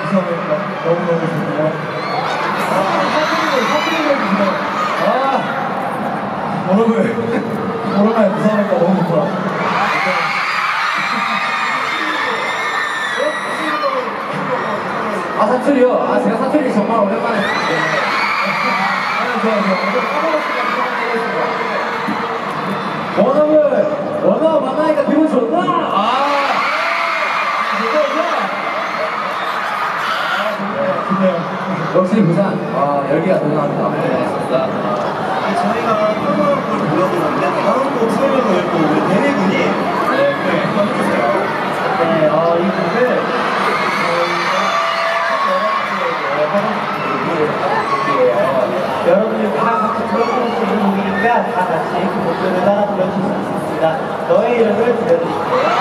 부산이니까 너무너무 좋네요. 사투리를 해주세요. 여러분, 오랜만에 부산이니까 너무 좋더라. 사투리요? 제가 사투리 정말 오랜만에 했는데. 좋아요. 원어브 만나니까 기분 좋다! 좋네요. 역시 부산, 열기가 대단합니다. 네, 맞습니다. 저희가 평범한 걸 불러보는데 다음 곡 설명을 또 우리 대리분이 한번 해주세요. 네, 이 곡을 여러분들 다 같이 불러볼 수 있는 곡이니까 다 같이 그 곡들을 따라 불러주실 수 있습니다. 너의 이름을 들려드릴게요.